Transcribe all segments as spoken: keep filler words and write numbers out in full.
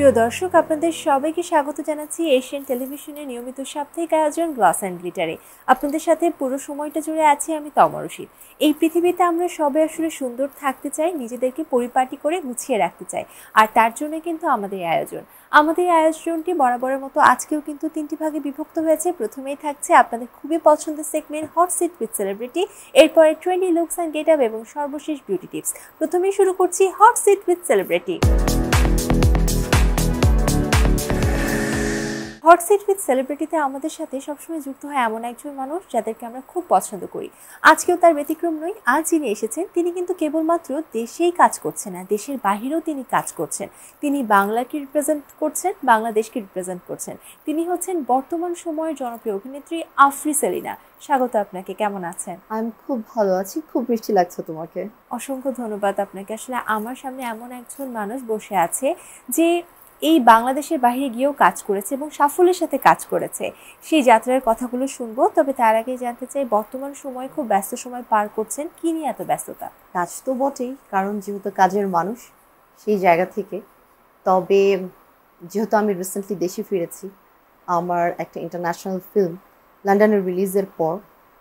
প্রিয় দর্শক, আপনাদের সবাইকে স্বাগত জানাচ্ছি এশিয়ান টেলিভিশনের নিয়মিত সাপ্তাহিক আয়োজন গ্লস অ্যান্ড গ্লিটারে। আপনাদের সাথে পুরো সময়টা জুড়ে আছি আমি তমরশীদ। এই পৃথিবীতে আমরা সবাই আসলে সুন্দর থাকতে চাই, নিজেদেরকে পরিপাটি করে গুছিয়ে রাখতে চাই, আর তার জন্য কিন্তু আমাদের আয়োজন। আমাদের আয়োজনটি বরাবরের মতো আজকেও কিন্তু তিনটি ভাগে বিভক্ত হয়েছে। প্রথমেই থাকছে আপনাদের খুবই পছন্দের segment hot seat with celebrity, এরপরে ট্রেন্ডি লুকস অ্যান্ড গেটআপ এবং সর্বশেষ বিউটি টিপস। প্রথমেই শুরু করছি hot seat with celebrity. Hot seat with সেলিব্রিটিতে আমাদের সাথে সবসময় যুক্ত হয় এমন একজন মানুষ যাদেরকে আমরা খুব পছন্দ করি। আজকেও তার ব্যতিক্রম নই। আজ যিনি এসেছেন তিনি কিন্তু কেবলমাত্র দেশেই কাজ করছেন না, দেশের বাহিরেও তিনি কাজ করছেন। তিনি বাংলাকে রিপ্রেজেন্ট করছেন, বাংলাদেশকে রিপ্রেজেন্ট করছেন। তিনি হচ্ছেন বর্তমান সময়ের জনপ্রিয় অভিনেত্রী আফরি সেলিনা। স্বাগত আপনাকে, কেমন আছেন? আমি খুব ভালো আছি। খুব মিষ্টি লাগছে তোমাকে। অসংখ্য ধন্যবাদ আপনাকে। আসলে আমার সামনে এমন একজন মানুষ বসে আছে যে এই বাংলাদেশের বাইরে গিয়েও কাজ করেছে এবং সাফল্যের সাথে কাজ করেছে। সেই যাত্রার কথাগুলো শুনবো, তবে তার আগে জানতে চাই বর্তমান সময় খুব ব্যস্ত সময় পার করছেন, কি নিয়ে এত ব্যস্ততা? কাজ তো বটেই, কারণ যেহেতু কাজের মানুষ সেই জায়গা থেকে। তবে যেহেতু আমি রিসেন্টলি দেশে ফিরেছি, আমার একটা ইন্টারন্যাশনাল ফিল্ম লন্ডনের রিলিজের পর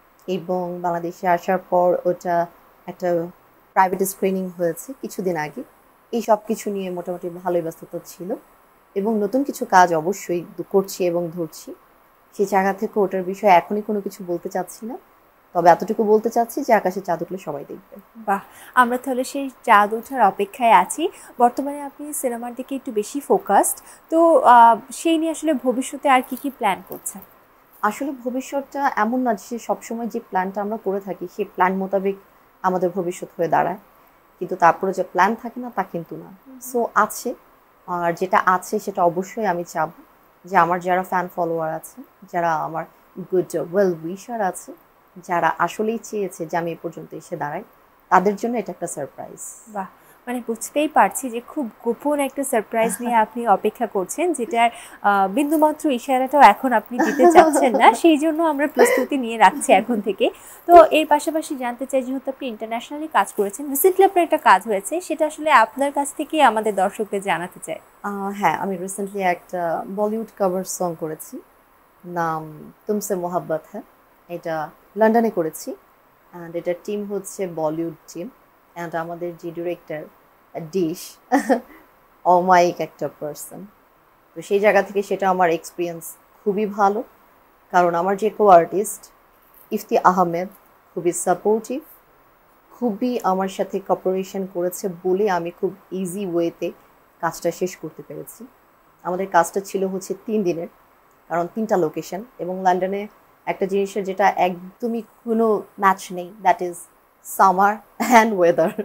এবং বাংলাদেশে আসার পর ওটা একটা প্রাইভেট স্ক্রিনিং হয়েছে কিছুদিন আগে। এই সব কিছু নিয়ে মোটামুটি ভালোই ব্যস্ততা ছিল এবং নতুন কিছু কাজ অবশ্যই করছি এবং ধরছি। সেই জায়গা থেকে ওটার বিষয়ে এখনই কোনো কিছু বলতে চাচ্ছি না, তবে এতটুকু বলতে চাচ্ছি যে আকাশে চাঁদ উঠলে সবাই দেখবে। বাহ, আমরা তাহলে সেই চাঁদ ওঠার অপেক্ষায় আছি। বর্তমানে আপনি সিনেমার দিকে একটু বেশি ফোকাসড, তো সেই নিয়ে আসলে ভবিষ্যতে আর কি কি প্ল্যান করছেন? আসলে ভবিষ্যৎটা এমন না যে সবসময় যে প্ল্যানটা আমরা করে থাকি সেই প্ল্যান মোতাবেক আমাদের ভবিষ্যৎ হয়ে দাঁড়ায়, কিন্তু তারপরে যে প্ল্যান থাকে না তা কিন্তু না। সো আছে, আর যেটা আছে সেটা অবশ্যই আমি চাবো যে আমার যারা ফ্যান ফলোয়ার আছে, যারা আমার গুড ওয়েল উইশার আছে, যারা আসলেই চেয়েছে যে আমি এ পর্যন্ত এসে দাঁড়াই, তাদের জন্য এটা একটা সারপ্রাইজ। বাহ, মানে বুঝতেই পারছি যে খুব গোপন একটা সারপ্রাইজ নিয়ে আপনি অপেক্ষা করছেন, যেটার বিন্দুমাত্র ইশারাটাও এখন আপনি দিতে চাচ্ছেন না। সেই জন্য আমরা প্রস্তুতি নিয়ে রাখছি এখন থেকে। তো এর পাশাপাশি জানতে চাই, যেহেতু আপনি ইন্টারন্যাশনালি কাজ করেছেন, রিসেন্টলি আপনার একটা কাজ হয়েছে, সেটা আসলে আপনার কাছ থেকে আমাদের দর্শকদের জানাতে চাই। হ্যাঁ, আমি রিসেন্টলি একটা বলিউড কভার সং করেছি, নাম তুমসে মোহাব্বত হ্যাঁ। এটা লন্ডনে করেছি, অ্যান্ড এটার টিম হচ্ছে বলিউড টিম, অ্যান্ড আমাদের যে ডিরেক্টর ডিশ অমায়িক একটা পার্সন। তো সেই জায়গা থেকে সেটা আমার এক্সপিরিয়েন্স খুবই ভালো, কারণ আমার যে কো আর্টিস্ট ইফতি আহমেদ খুবই সাপোর্টিভ, খুবই আমার সাথে কপারেশন করেছে বলে আমি খুব ইজি ওয়েতে কাজটা শেষ করতে পেরেছি। আমাদের কাজটা ছিল হচ্ছে তিন দিনের, কারণ তিনটা লোকেশন, এবং লন্ডনে একটা জিনিসের যেটা একদমই কোনো ম্যাচ নেই, that is summer and weather.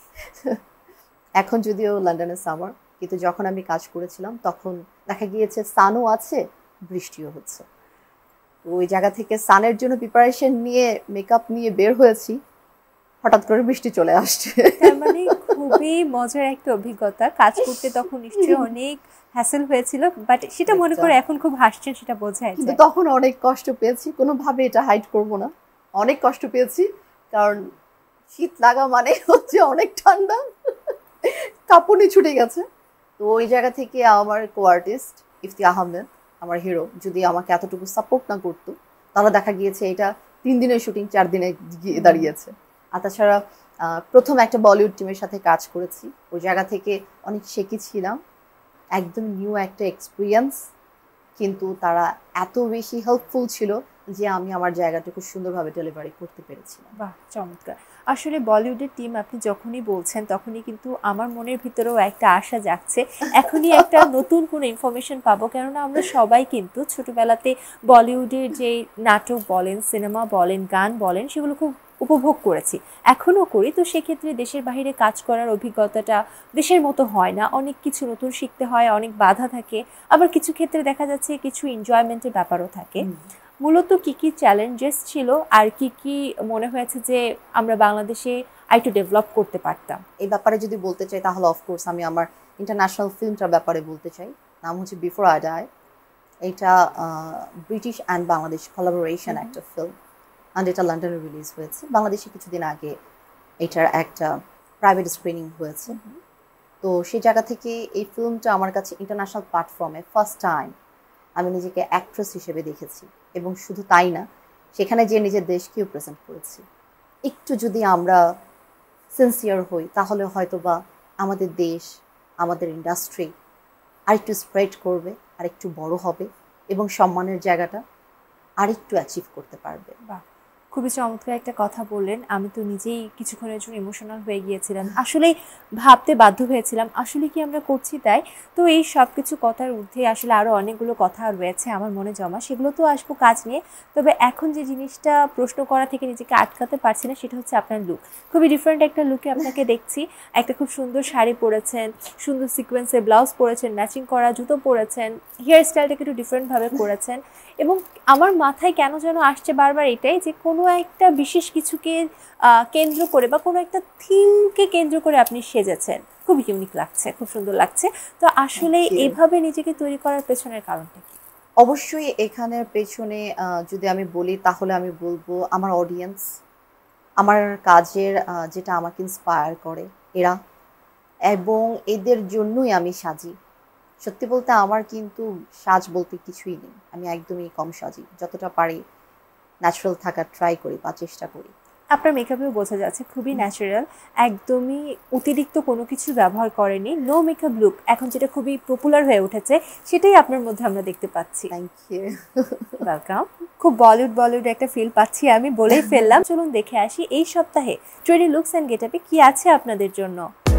এখন যদিও লন্ডনে সামার, কিন্তু যখন আমি কাজ করেছিলাম তখন দেখা গিয়েছে সানও আছে, বৃষ্টিও হচ্ছে। ওই জায়গা থেকে সানের জন্য প্রিপারেশন নিয়ে মেকআপ নিয়ে বের হয়েছি, হঠাৎ করে বৃষ্টি চলে আসছে। তার মানে খুবই মজার একটা অভিজ্ঞতা। কাজ করতে তখন নিশ্চয়ই অনেক হ্যাসেল হয়েছিল, বাট সেটা মনে করে এখন খুব হাসছেন, সেটা বোঝায়। কিন্তু তখন অনেক কষ্ট পেয়েছি, কোনোভাবে এটা হাইড করবো না, অনেক কষ্ট পেয়েছি। কারণ শীত লাগা মানে হচ্ছে অনেক ঠান্ডা, কাঁপুনি ছুটে গেছে। তো ওই জায়গা থেকে আমার কো আর্টিস্ট ইফতি আহমেদ, আমার হিরো, যদি আমাকে এতটুকু সাপোর্ট না করতো তাহলে দেখা গিয়েছে এটা তিন দিনের শুটিং চার দিনে গিয়ে দাঁড়িয়েছে। আর তাছাড়া প্রথম একটা বলিউড টিমের সাথে কাজ করেছি, ওই জায়গা থেকে অনেক শিখেছিলাম, একদম নিউ একটা এক্সপিরিয়েন্স। কিন্তু তারা এত বেশি হেল্পফুল ছিল যে আমি আমার জায়গাটুকু সুন্দরভাবে ডেলিভারি করতে পেরেছিলাম। বাহ, চমৎকার। আসলে বলিউডের টিম আপনি যখনই বলছেন তখনই কিন্তু আমার মনের ভিতরেও একটা আশা জাগছে, এখনই একটা নতুন কোনো ইনফরমেশন পাবো। কেননা আমরা সবাই কিন্তু ছোটবেলাতে বলিউডের যে নাটক বলেন, সিনেমা বলেন, গান বলেন, সেগুলো খুব উপভোগ করেছি, এখনও করি। তো সেক্ষেত্রে দেশের বাইরে কাজ করার অভিজ্ঞতাটা দেশের মতো হয় না, অনেক কিছু নতুন শিখতে হয়, অনেক বাধা থাকে, আবার কিছু ক্ষেত্রে দেখা যাচ্ছে কিছু এনজয়মেন্টের ব্যাপারও থাকে। মূলত কি কি চ্যালেঞ্জেস ছিল আর কি কি মনে হয়েছে যে আমরা বাংলাদেশে আরেকটু ডেভেলপ করতে পারতাম? এই ব্যাপারে যদি বলতে চাই তাহলে অফকোর্স আমি আমার ইন্টারন্যাশনাল ফিল্মটার ব্যাপারে বলতে চাই। নাম হচ্ছে বিফোর আই ডাই। এটা ব্রিটিশ অ্যান্ড বাংলাদেশ কোলাবোরেশন একটা ফিল্ম, অ্যান্ড এটা লন্ডনে রিলিজ হয়েছে। বাংলাদেশে কিছুদিন আগে এটার একটা প্রাইভেট স্ক্রিনিং হয়েছে। তো সেই জায়গা থেকে এই ফিল্মটা আমার কাছে ইন্টারন্যাশনাল প্ল্যাটফর্মে ফার্স্ট টাইম আমি নিজেকে অ্যাক্ট্রেস হিসেবে দেখেছি, এবং শুধু তাই না, সেখানে যে নিজের দেশকেও প্রেজেন্ট করেছি। একটু যদি আমরা সিনসিয়ার হই তাহলে হয়তো বা আমাদের দেশ, আমাদের ইন্ডাস্ট্রি আরেকটু স্প্রেড করবে, আরেকটু বড় হবে এবং সম্মানের জায়গাটা আরেকটু অ্যাচিভ করতে পারবে। বাহ, খুবই চমৎকার একটা কথা বললেন। আমি তো নিজেই কিছুক্ষণের জন্য ইমোশনাল হয়ে গিয়েছিলাম, আসলে ভাবতে বাধ্য হয়েছিলাম আসলে কি আমরা করছি তাই। তো এই সব কিছু কথার ঊর্ধ্বে আসলে আরও অনেকগুলো কথা রয়েছে আমার মনে জমা, সেগুলো তো আসবো কাজ নিয়ে। তবে এখন যে জিনিসটা প্রশ্ন করা থেকে নিজেকে আটকাতে পারছি না সেটা হচ্ছে আপনার লুক। খুবই ডিফারেন্ট একটা লুকে আপনাকে দেখছি। একটা খুব সুন্দর শাড়ি পরেছেন, সুন্দর সিকোয়েন্সের ব্লাউজ পরেছেন, ম্যাচিং করা জুতো পরেছেন, হেয়ার স্টাইলটাকে একটু ডিফারেন্টভাবে করেছেন। এবং আমার মাথায় কেন যেন আসছে বারবার এটাই যে কোনো একটা বিশেষ কিছুকে কেন্দ্র করে বা কোনো একটা থিমকে কেন্দ্র করে আপনি সেজেছেন, খুবই ইউনিক লাগছে, খুব সুন্দর লাগছে। তো আসলে এভাবে নিজেকে তৈরি করার পেছনের কারণটা কি? অবশ্যই এখানের পেছনে যদি আমি বলি তাহলে আমি বলবো আমার অডিয়েন্স, আমার কাজের যেটা আমাকে ইন্সপায়ার করে এরা, এবং এদের জন্যই আমি সাজি। সত্যি বলতে আমার কিন্তু সাজ বলতে কিছুই নেই, আমি একদমই কম সাজি, যতটা পারি ন্যাচারাল থাকার ট্রাই করি বা চেষ্টা করি। আপনার মেকআপেও বোঝা যাচ্ছে খুবই ন্যাচারাল, একদমই অতিরিক্ত কোনো কিছু ব্যবহার করেনি। নো মেকআপ লুক এখন যেটা খুবই পপুলার হয়ে উঠেছে সেটাই আপনার মধ্যে আমরা দেখতে পাচ্ছি। Thank you, welcome. খুব বলিউড বলিউড একটা ফিল পাচ্ছি আমি, বলেই ফেললাম। চলুন দেখে আসি এই সপ্তাহে ট্রেন্ডি লুকস অ্যান্ড গেটআপে কি আছে আপনাদের জন্য।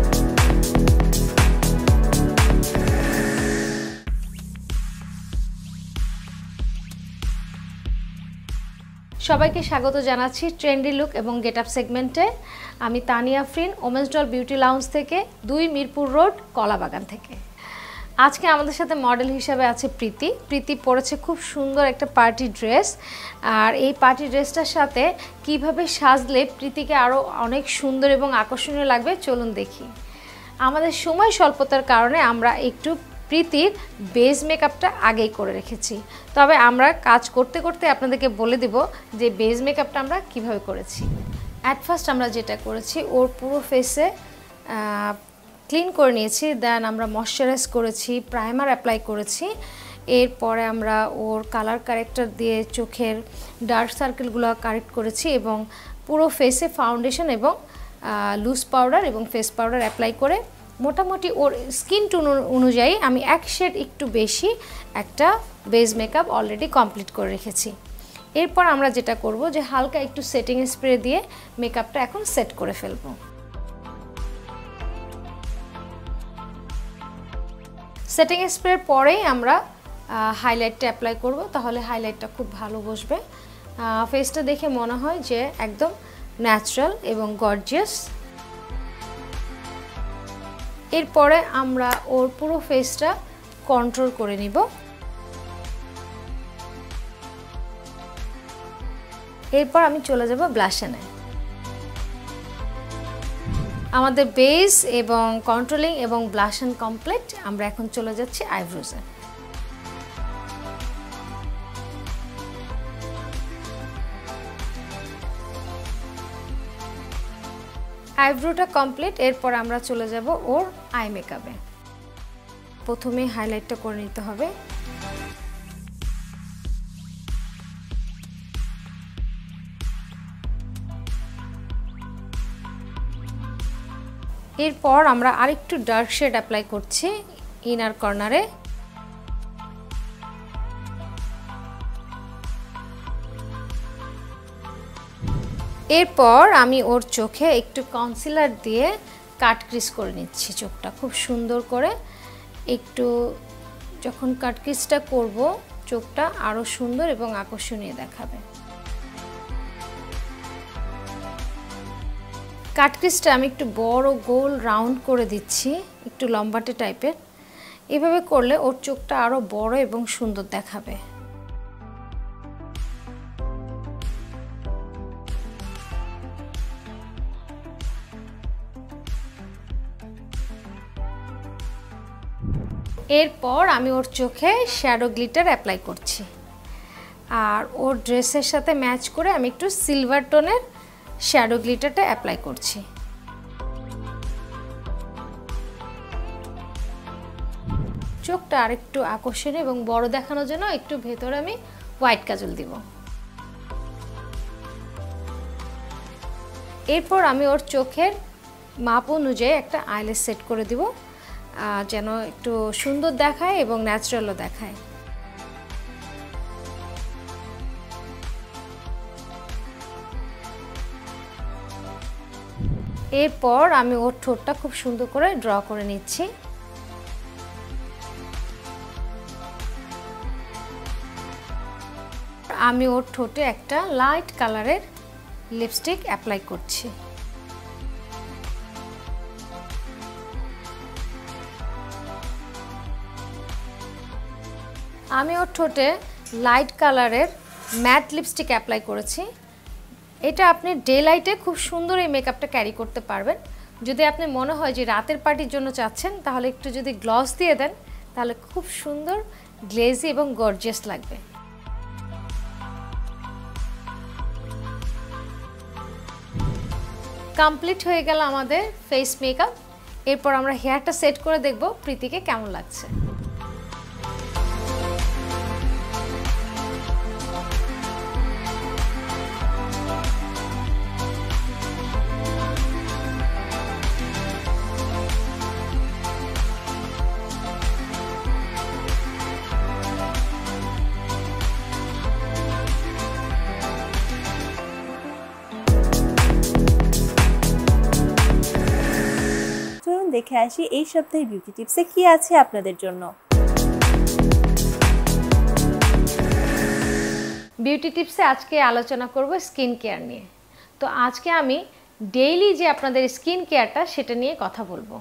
সবাইকে স্বাগত জানাচ্ছি ট্রেন্ডি লুক এবং গেটআপ সেগমেন্টে। আমি Tania Afrin, women's doll beauty lounge থেকে, দুই মিরপুর রোড, কলাবাগান থেকে। আজকে আমাদের সাথে মডেল হিসাবে আছে প্রীতি। প্রীতি পরেছে খুব সুন্দর একটা পার্টি ড্রেস, আর এই পার্টি ড্রেসটার সাথে কিভাবে সাজলে প্রীতিকে আরও অনেক সুন্দর এবং আকর্ষণীয় লাগবে চলুন দেখি। আমাদের সময় স্বল্পতার কারণে আমরা একটু প্রীতির বেস মেকআপটা আগেই করে রেখেছি, তবে আমরা কাজ করতে করতে আপনাদেরকে বলে দেব যে বেস মেকআপটা আমরা কিভাবে করেছি। অ্যাট ফার্স্ট আমরা যেটা করেছি, ওর পুরো ফেসে ক্লিন করে নিয়েছি, দেন আমরা ময়শ্চারাইজ করেছি, প্রাইমার অ্যাপ্লাই করেছি। এরপরে আমরা ওর কালার কারেক্টার দিয়ে চোখের ডার্ক সার্কেলগুলো কারেক্ট করেছি এবং পুরো ফেসে ফাউন্ডেশন এবং লুজ পাউডার এবং ফেস পাউডার অ্যাপ্লাই করে মোটামুটি ওর স্কিন টোন অনুযায়ী আমি এক শেড একটু বেশি একটা বেস মেকআপ অলরেডি কমপ্লিট করে রেখেছি। এরপর আমরা যেটা করব যে হালকা একটু সেটিং স্প্রে দিয়ে মেকআপটা এখন সেট করে ফেলব। সেটিং স্প্রের পরেই আমরা হাইলাইটটা অ্যাপ্লাই করব, তাহলে হাইলাইটটা খুব ভালো বসবে। ফেসটা দেখে মনে হয় যে একদম ন্যাচারাল এবং গর্জিয়াস। এরপরে আমরা ওর পুরো ফেসটা কন্ট্রোল করে নিব। এরপর আমি চলে যাব ব্লাশনে। আমাদের বেস এবং কন্ট্রোলিং এবং ব্লাশন কমপ্লিট, আমরা এখন চলে যাচ্ছি আইব্রোজে। আইব্রোটা কমপ্লিট, এরপর আমরা চলে যাব ওর আই মেকআপে। প্রথমে হাইলাইটটা করে নিতে হবে। এরপর আমরা আরেকটু ডার্ক শেড অ্যাপ্লাই করছি ইনার কর্নারে। এরপর আমি ওর চোখে একটু কনসিলার দিয়ে কাট ক্রিজ করে নিচ্ছি চোখটা খুব সুন্দর করে। একটু যখন কাট ক্রিজটা করব চোখটা আরও সুন্দর এবং আকর্ষণীয় দেখাবে। কাট ক্রিজটা আমি একটু বড় গোল রাউন্ড করে দিচ্ছি, একটু লম্বাটে টাইপের। এভাবে করলে ওর চোখটা আরও বড় এবং সুন্দর দেখাবে। এরপর আমি ওর চোখে শ্যাডো গ্লিটার অ্যাপ্লাই করছি, আর ওর ড্রেসের সাথে ম্যাচ করে আমি একটু সিলভার টোনের শ্যাডো গ্লিটারটা অ্যাপ্লাই করছি। চোখটা আরেকটু আকর্ষণীয় এবং বড় দেখানোর জন্য একটু ভেতরে আমি হোয়াইট কাজল দিব। এরপর আমি ওর চোখের মাপ অনুযায়ী একটা আইল্যাশ সেট করে দিব, যেন একটু সুন্দর দেখায় এবং ন্যাচারালও দেখায়। এরপর আমি ওর ঠোঁটটা খুব সুন্দর করে ড্র করে নিচ্ছি। আমি ওর ঠোঁটে একটা লাইট কালারের লিপস্টিক অ্যাপ্লাই করছি। আমি ওর ঠোঁটে লাইট কালারের ম্যাট লিপস্টিক অ্যাপ্লাই করেছি। এটা আপনি ডে লাইটে খুব সুন্দর এই মেকআপটা ক্যারি করতে পারবেন। যদি আপনি মনে হয় যে রাতের পার্টির জন্য চাচ্ছেন, তাহলে একটু যদি গ্লস দিয়ে দেন তাহলে খুব সুন্দর গ্লেজি এবং গর্জিয়াস লাগবে। কমপ্লিট হয়ে গেল আমাদের ফেস মেকআপ। এরপর আমরা হেয়ারটা সেট করে দেখব প্রীতিকে কেমন লাগছে। দেখে আসি এই সপ্তাহের বিউটি টিপসে কি আছে আপনাদের জন্য। বিউটি টিপসে আজকে আলোচনা করব স্কিন কেয়ার নিয়ে। তো আজকে আমি ডেইলি যে আপনাদের স্কিন কেয়ারটা সেটা নিয়ে কথা বলবো।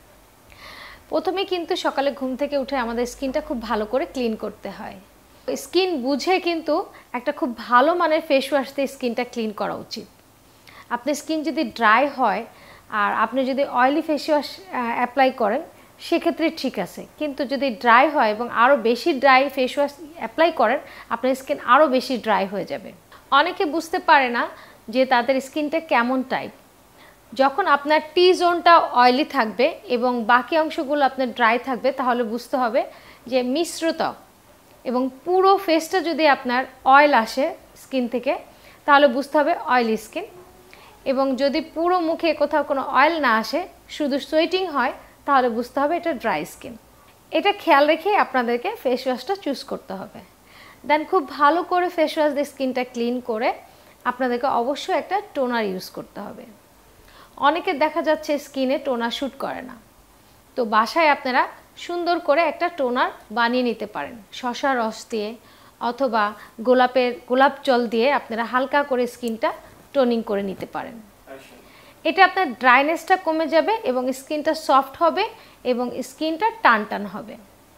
প্রথমে কিন্তু সকালে ঘুম থেকে উঠে আমাদের স্কিনটা খুব ভালো করে ক্লিন করতে হয়। স্কিন বুঝে কিন্তু একটা খুব ভালো মানের ফেস ওয়াশ দিয়ে স্কিনটা ক্লিন করা উচিত। আপনার স্কিন যদি ড্রাই হয় আর আপনি যদি অয়েলি ফেস ওয়াশ অ্যাপ্লাই করেন সেক্ষেত্রে ঠিক আছে, কিন্তু যদি ড্রাই হয় এবং আরও বেশি ড্রাই ফেস ওয়াশ অ্যাপ্লাই করেন আপনার স্কিন আরও বেশি ড্রাই হয়ে যাবে। অনেকে বুঝতে পারে না যে তাদের স্কিনটা কেমন টাইপ। যখন আপনার টি জোনটা অয়েলি থাকবে এবং বাকি অংশগুলো আপনার ড্রাই থাকবে তাহলে বুঝতে হবে যে মিশ্র ত্বক। এবং পুরো ফেসটা যদি আপনার অয়েল আসে স্কিন থেকে তাহলে বুঝতে হবে অয়েলি স্কিন। এবং যদি পুরো মুখে কোথাও কোনো অয়েল না আসে, শুধু সোয়েটিং হয়, তাহলে বুঝতে হবে এটা ড্রাই স্কিন। এটা খেয়াল রেখে আপনাদেরকে ফেস ওয়াশটা চুজ করতে হবে। দেন খুব ভালো করে ফেস ওয়াশ দিয়ে স্কিনটা ক্লিন করে আপনাদেরকে অবশ্যই একটা টোনার ইউজ করতে হবে। অনেকের দেখা যাচ্ছে স্কিনে টোনার শ্যুট করে না, তো বাসায় আপনারা সুন্দর করে একটা টোনার বানিয়ে নিতে পারেন। শসার রস দিয়ে অথবা গোলাপের গোলাপ জল দিয়ে আপনারা হালকা করে স্কিনটা টোনিং করে নিতে পারেন। এটা আপনার ড্রাইনেসটা কমে যাবে এবং স্কিনটা সফট হবে এবং স্কিনটা টান টান হবে।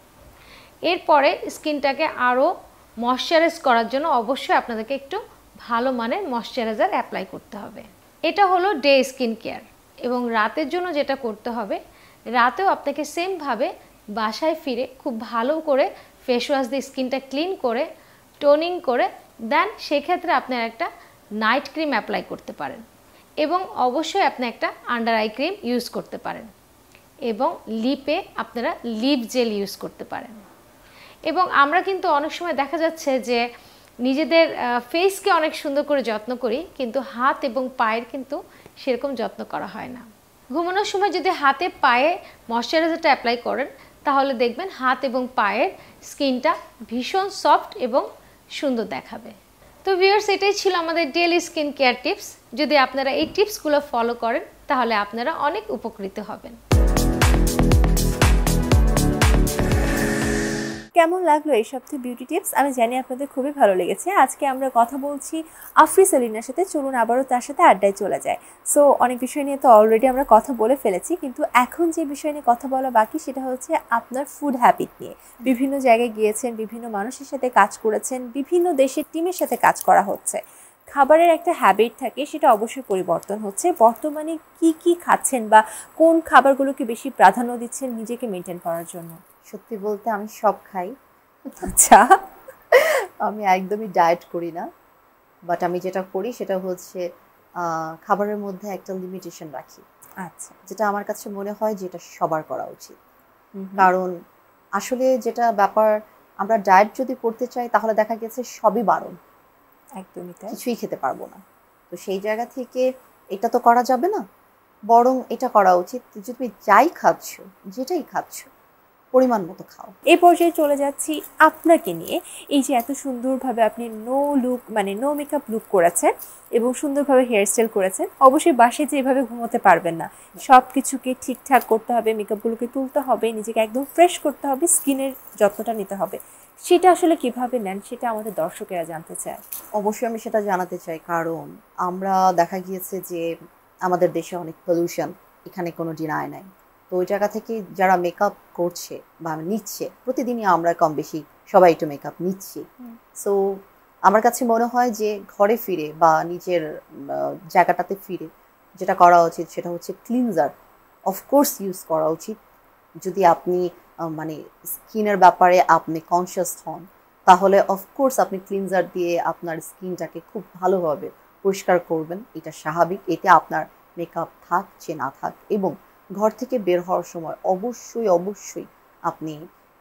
এরপরে স্কিনটাকে আরও ময়শ্চারাইজ করার জন্য অবশ্যই আপনাদেরকে একটু ভালো মানের ময়শ্চারাইজার অ্যাপ্লাই করতে হবে। এটা হলো ডে স্কিন কেয়ার। এবং রাতের জন্য যেটা করতে হবে, রাতেও আপনাকে সেমভাবে বাসায় ফিরে খুব ভালো করে ফেস ওয়াশ দিয়ে স্কিনটা ক্লিন করে টোনিং করে দেন সেক্ষেত্রে আপনার একটা নাইট ক্রিম অ্যাপ্লাই করতে পারেন এবং অবশ্যই আপনি একটা আন্ডার আই ক্রিম ইউজ করতে পারেন এবং লিপে আপনারা লিপ জেল ইউজ করতে পারেন। এবং আমরা কিন্তু অনেক সময় দেখা যাচ্ছে যে নিজেদের ফেসকে অনেক সুন্দর করে যত্ন করি, কিন্তু হাত এবং পায়ের কিন্তু সেরকম যত্ন করা হয় না। ঘুমানোর সময় যদি হাতে পায়ে ময়শ্চারাইজারটা অ্যাপ্লাই করেন তাহলে দেখবেন হাত এবং পায়ের স্কিনটা ভীষণ সফট এবং সুন্দর দেখাবে। তো ভিউয়ার্স, এটাই ছিল আমাদের ডেইলি স্কিন কেয়ার টিপস। যদি আপনারা এই টিপসগুলো ফলো করেন তাহলে আপনারা অনেক উপকৃত হবেন। কেমন লাগলো এই সপ্তাহে বিউটি টিপস? আমি জানি আপনাদের খুবই ভালো লেগেছে। আজকে আমরা কথা বলছি আফরি সেলিনার সাথে। চলুন আবারও তার সাথে আড্ডায় চলে যায়। সো অনেক বিষয় নিয়ে তো অলরেডি আমরা কথা বলে ফেলেছি, কিন্তু এখন যে বিষয় নিয়ে কথা বলা বাকি সেটা হচ্ছে আপনার ফুড হ্যাবিট নিয়ে। বিভিন্ন জায়গায় গিয়েছেন, বিভিন্ন মানুষের সাথে কাজ করেছেন, বিভিন্ন দেশের টিমের সাথে কাজ করা হচ্ছে। খাবারের একটা হ্যাবিট থাকে, সেটা অবশ্যই পরিবর্তন হচ্ছে। বর্তমানে কি কি খাচ্ছেন বা কোন খাবারগুলোকে বেশি প্রাধান্য দিচ্ছেন নিজেকে মেনটেন করার জন্য? সত্যি বলতে আমি সব খাই। আচ্ছা, আমি একদমই ডায়েট করি না, বাট আমি যেটা করি সেটা হচ্ছে খাবারের মধ্যে একটা লিমিটেশন রাখি। আচ্ছা, যেটা আমার কাছে মনে হয় যে এটা সবার করা উচিত। কারণ আসলে যেটা ব্যাপার, আমরা ডায়েট যদি করতে চাই তাহলে দেখা গেছে সবই বারণ, একদমই তাই। কিছুই খেতে পারবো না। তো সেই জায়গা থেকে এটা তো করা যাবে না, বরং এটা করা উচিত যে তুমি যাই খাচ্ছ, যেটাই খাচ্ছ, পরিমাণ মতো খাও। এই পর্যায়ে চলে যাচ্ছি আপনাকে নিয়ে। এই যে এত সুন্দরভাবে আপনি নো লুক মানে নো মেকআপ লুক করেছেন এবং সুন্দরভাবে হেয়ারস্টাইল করেছেন, অবশ্যই বাসায় যে এভাবে ঘুমোতে পারবেন না, সব কিছুকে ঠিকঠাক করতে হবে, মেকআপগুলোকে তুলতে হবে, নিজেকে একদম ফ্রেশ করতে হবে, স্কিনের যত্নটা নিতে হবে। সেটা আসলে কিভাবে নেন সেটা আমাদের দর্শকেরা জানতে চায়। অবশ্যই আমি সেটা জানাতে চাই, কারণ আমরা দেখা গিয়েছে যে আমাদের দেশে অনেক পলিউশন, এখানে কোনো ডিনাই নাই। তো ওই জায়গা থেকে যারা মেকআপ করছে বা নিচ্ছে, প্রতিদিনই আমরা কম বেশি সবাই একটু মেকআপ নিচ্ছি। সো আমার কাছে মনে হয় যে ঘরে ফিরে বা নিজের জায়গাটাতে ফিরে যেটা করা উচিত সেটা হচ্ছে ক্লিনজার অফকোর্স ইউজ করা উচিত। যদি আপনি মানে স্কিনের ব্যাপারে আপনি কনসিয়াস হন, তাহলে অফকোর্স আপনি ক্লিনজার দিয়ে আপনার স্কিনটাকে খুব ভালোভাবে পরিষ্কার করবেন, এটা স্বাভাবিক। এতে আপনার মেকআপ থাক যে না থাক, এবং ঘর থেকে বের হওয়ার সময় অবশ্যই অবশ্যই আপনি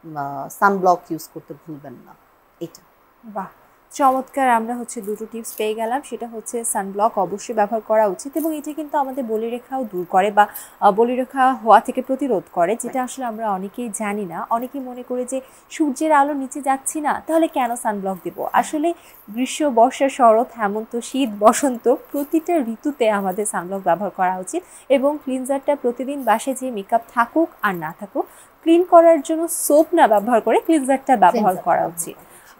সানব্লক ইউজ করতে ভুলবেন না। এটা বাহ, চমৎকার। আমরা হচ্ছে দুটো টিপস পেয়ে গেলাম, সেটা হচ্ছে সানব্লক অবশ্যই ব্যবহার করা উচিত এবং এটা কিন্তু আমাদের বলিরেখাও দূর করে বা বলিরেখা হওয়া থেকে প্রতিরোধ করে, যেটা আসলে আমরা অনেকেই জানি না। অনেকেই মনে করে যে সূর্যের আলো নিচে যাচ্ছি না, তাহলে কেন সানব্লক দিব। আসলে গ্রীষ্ম, বর্ষা, শরৎ, হেমন্ত, শীত, বসন্ত প্রতিটা ঋতুতে আমাদের সানব্লক ব্যবহার করা উচিত এবং ক্লিনজারটা প্রতিদিন বাসে যে মেকআপ থাকুক আর না থাকুক, ক্লিন করার জন্য সোপ না ব্যবহার করে ক্লিনজারটা ব্যবহার করা উচিত।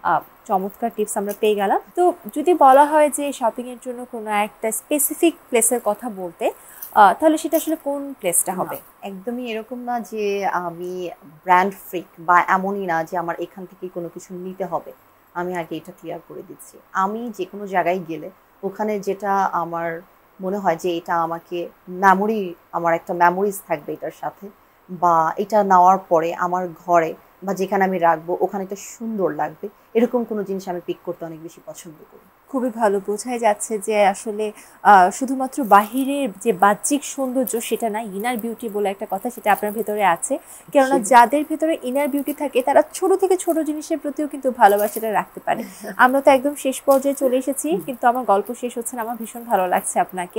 চমৎকার টিপস আমরা পেয়ে গেলাম। তো যদি বলা হয় যে শপিংয়ের জন্য কোনো একটা স্পেসিফিক প্লেসের কথা বলতে, তাহলে সেটা আসলে কোন প্লেসটা হবে? একদমই এরকম না যে আমি ব্র্যান্ড ফ্রিক বা এমনই না যে আমার এখান থেকেই কোনো কিছু নিতে হবে। আমি আগে এটা ক্লিয়ার করে দিচ্ছি, আমি যে কোনো জায়গায় গেলে ওখানে যেটা আমার মনে হয় যে এটা আমাকে মেমোরি, আমার একটা মেমোরিজ থাকবে এটার সাথে, বা এটা নেওয়ার পরে আমার ঘরে বা যেখানে আমি রাখবো ওখানে একটা সুন্দর লাগবে, এরকম কোনো জিনিস আমি পিক করতে অনেক বেশি পছন্দ করি। খুবই ভালো বোঝাই যাচ্ছে যে আসলে শুধুমাত্র বাহিরের যে বাহ্যিক সৌন্দর্য সেটা না, ইনার বিউটি বলে একটা কথা সেটা আপনার ভেতরে আছে। কেননা যাদের ভেতরে ইনার বিউটি থাকে তারা ছোট থেকে ছোট জিনিসের প্রতিও কিন্তু ভালোবাসাটা রাখতে পারে। আমরা তো একদম শেষ পর্যায়ে চলে এসেছি, কিন্তু আমার গল্প শেষ হচ্ছে না। আমার ভীষণ ভালো লাগছে আপনাকে।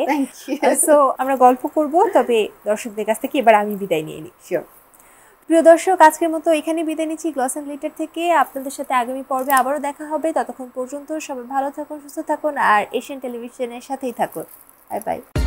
সো আমরা গল্প করব, তবে দর্শকদের কাছ থেকে এবার আমি বিদায় নিয়ে নিই। শিওর। প্রিয় দর্শক, আজকের মতো এখানে বিদায় নিচ্ছি গ্লস অ্যান্ড গ্লিটার থেকে। আপনাদের সাথে আগামী পর্বে আবারও দেখা হবে। ততক্ষণ পর্যন্ত সবাই ভালো থাকুন, সুস্থ থাকুন আর এশিয়ান টেলিভিশনের সাথেই থাকুন। Bye by.